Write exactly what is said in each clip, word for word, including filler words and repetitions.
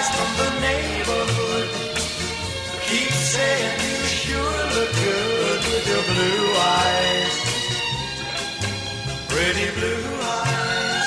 from the neighborhood keep saying you sure look good with your blue eyes, pretty blue eyes.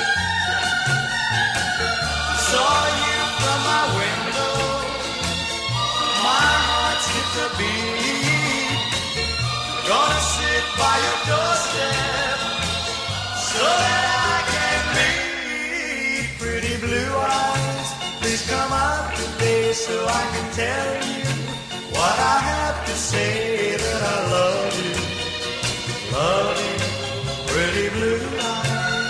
Saw you from my window, my heart skipped a beat. Gonna sit by your doorstep so that I can meet pretty blue eyes. Please come out today so I can tell you what I have to say, that I love you, love you, pretty blue eyes.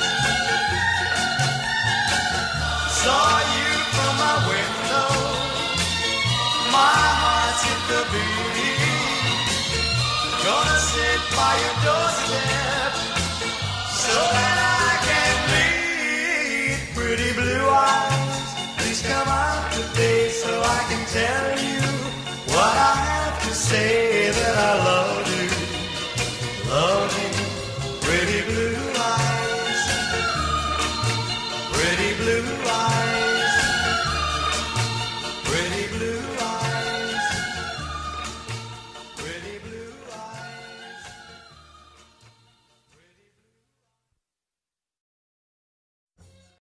Saw you from my window, my heart skipped a beat. Gonna sit by your doorstep so that I can meet pretty blue eyes. Please come out today so I can tell you